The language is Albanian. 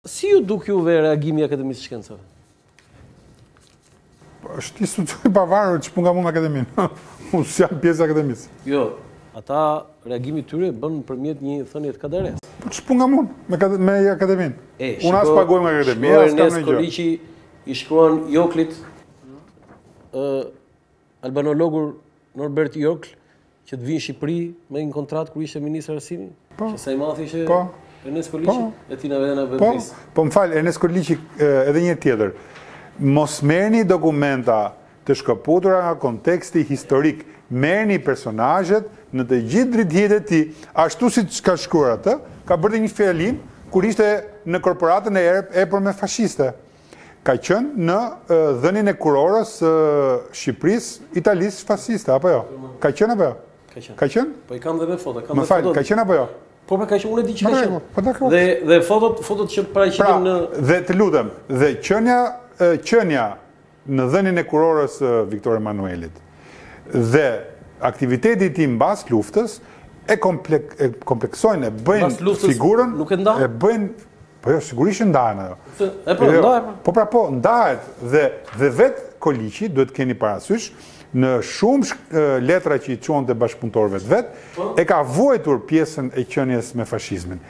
Si ju duk juve reagimi i Akademisë së Shkencave? Është institucion i pavarur që pun nga mund akademinë. Unë jam pjesë e akademisë. Jo, ata reagimi tyre bën përmjet një thënie të kaderes. Po ç'pun nga mund me akademinë. Unë as paguaj nga akademia, as kam ndonjë gjë. Koliçi i shkruan Joklit, albanologur Norbert Jokl, që të vinë në Shqipëri me një kontratë kur ishte ministër arsimi. Që sa i madh ishte Ernest Koliçi, e tina vedena vëpris. Po më fal, Ernest Koliçi edhe një tjetër. Mos merrni dokumenta të shkëputura nga konteksti historik. Merrni personazhet në të gjithë dritjetët e tij, ashtu siç ka shkruar atë, ka bërë një fjalim kur ishte në korporatën e epër me fashiste. Ka qenë në dhënien e kurorës Shqipërisë, Italisë fasciste, apo jo? Ka qenë apo jo? Ka qenë? Po i kam dhe me foto. Më fal, ka qenë apo jo? Po ka qenë, unë e di që ka qenë. Po dakor. Dhe fotot që paraqitem në... Dhe të lutem, dhe qënja në dhënien e kurorës Viktor Emanuelit dhe aktiviteti i tij mbas luftës e kompleksojnë, e bëjnë figurën, e bëjnë, po jo, sigurisht ndahen ajo. Ndahet. Po pra po, ndahet dhe vetë Koliçi, duhet keni parasysh, në shumë letra që i çonte bashkëpunëtorëve të vet, e ka vuajtur pjesën e qenies me fashizmin.